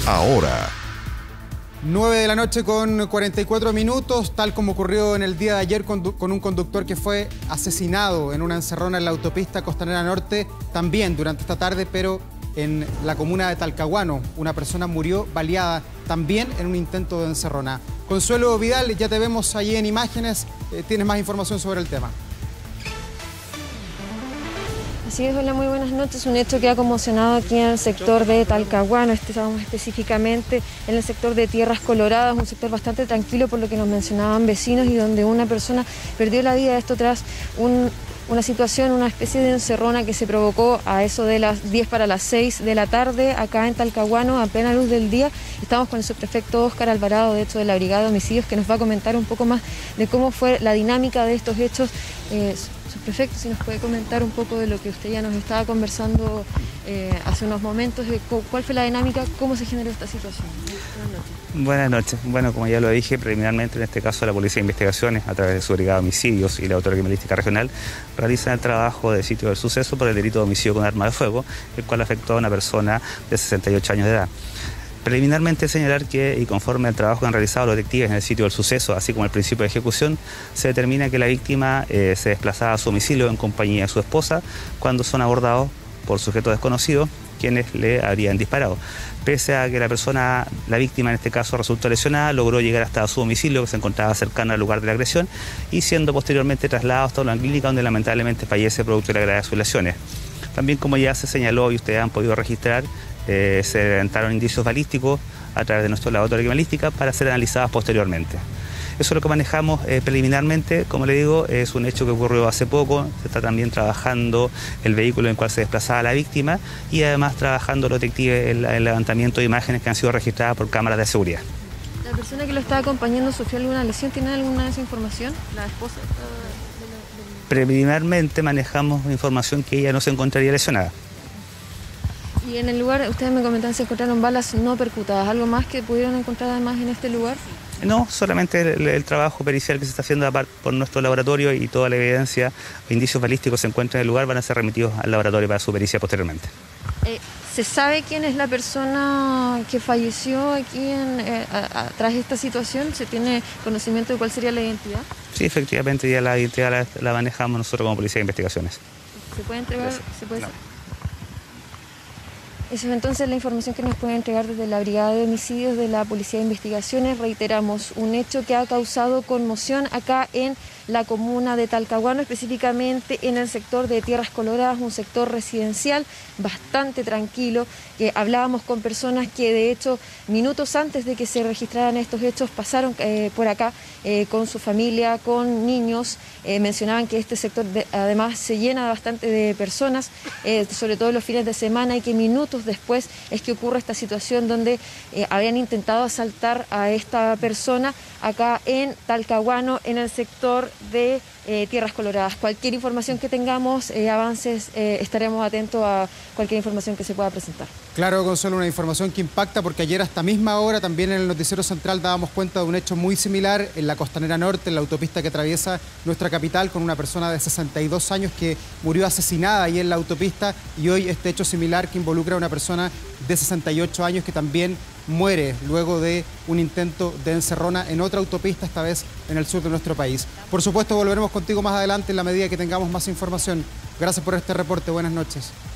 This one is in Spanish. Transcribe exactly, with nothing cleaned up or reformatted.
ahora. nueve de la noche con cuarenta y cuatro minutos, tal como ocurrió en el día de ayer con, con un conductor que fue asesinado en una encerrona en la autopista Costanera Norte, también durante esta tarde, pero en la comuna de Talcahuano. Una persona murió baleada también en un intento de encerrona. Consuelo Vidal, ya te vemos allí en imágenes, eh, tienes más información sobre el tema. Así es, hola, muy buenas noches. Un hecho que ha conmocionado aquí en el sector de Talcahuano, estábamos específicamente en el sector de Tierras Coloradas, un sector bastante tranquilo por lo que nos mencionaban vecinos y donde una persona perdió la vida, esto tras un, una situación, una especie de encerrona que se provocó a eso de las diez para las seis de la tarde acá en Talcahuano a plena luz del día. Estamos con el subprefecto Óscar Alvarado, de hecho de la Brigada de Homicidios, que nos va a comentar un poco más de cómo fue la dinámica de estos hechos. Eh, Subprefecto, si nos puede comentar un poco de lo que usted ya nos estaba conversando eh, hace unos momentos, de cuál fue la dinámica, cómo se generó esta situación. Buenas noches. Buenas noches. Bueno, como ya lo dije, preliminarmente en este caso la Policía de Investigaciones, a través de su Brigada de Homicidios y la Autoridad Criminalística Regional, realizan el trabajo de sitio del suceso por el delito de homicidio con arma de fuego, el cual afectó a una persona de sesenta y ocho años de edad. Preliminarmente señalar que, y conforme al trabajo que han realizado los detectives en el sitio del suceso, así como el principio de ejecución, se determina que la víctima eh, se desplazaba a su domicilio en compañía de su esposa cuando son abordados por sujetos desconocidos, quienes le habrían disparado. Pese a que la persona, la víctima en este caso resultó lesionada, logró llegar hasta su domicilio, que se encontraba cercano al lugar de la agresión, y siendo posteriormente trasladado hasta una clínica donde lamentablemente fallece producto de la gravedad de sus lesiones. También, como ya se señaló y ustedes han podido registrar, Eh, se levantaron indicios balísticos a través de nuestro laboratorio de criminalística para ser analizadas posteriormente. Eso es lo que manejamos eh, preliminarmente. Como le digo, es un hecho que ocurrió hace poco. Se está también trabajando el vehículo en el cual se desplazaba la víctima y además trabajando los detectives el, el levantamiento de imágenes que han sido registradas por cámaras de seguridad. ¿La persona que lo estaba acompañando sufrió alguna lesión? ¿Tiene alguna de esa información? ¿La esposa? De la, de... Preliminarmente manejamos información que ella no se encontraría lesionada. Y en el lugar, ustedes me comentaban, se encontraron balas no percutadas. ¿Algo más que pudieron encontrar además en este lugar? No, solamente el, el trabajo pericial que se está haciendo por nuestro laboratorio y toda la evidencia o indicios balísticos se encuentran en el lugar van a ser remitidos al laboratorio para su pericia posteriormente. Eh, ¿Se sabe quién es la persona que falleció aquí en, eh, a, a, tras esta situación? ¿Se tiene conocimiento de cuál sería la identidad? Sí, efectivamente ya la identidad la, la manejamos nosotros como Policía de Investigaciones. ¿Se puede entregar? ¿Se puede no. Eso es entonces la información que nos puede entregar desde la Brigada de Homicidios de la Policía de Investigaciones. Reiteramos, un hecho que ha causado conmoción acá en la comuna de Talcahuano, específicamente en el sector de Tierras Coloradas, un sector residencial bastante tranquilo, que hablábamos con personas que de hecho minutos antes de que se registraran estos hechos pasaron eh, por acá eh, con su familia, con niños, eh, mencionaban que este sector de, además se llena bastante de personas, eh, sobre todo los fines de semana, y que minutos después es que ocurre esta situación donde eh, habían intentado asaltar a esta persona acá en Talcahuano, en el sector de eh, Tierras Coloradas. Cualquier información que tengamos, eh, avances, eh, estaremos atentos a cualquier información que se pueda presentar. Claro, Gonzalo, una información que impacta porque ayer a esta misma hora también en el Noticiero Central dábamos cuenta de un hecho muy similar en la Costanera Norte, en la autopista que atraviesa nuestra capital, con una persona de sesenta y dos años que murió asesinada ahí en la autopista, y hoy este hecho similar que involucra a una persona de sesenta y ocho años que también muere luego de un intento de encerrona en otra autopista, esta vez en el sur de nuestro país. Por supuesto, volveremos contigo más adelante en la medida que tengamos más información. Gracias por este reporte. Buenas noches.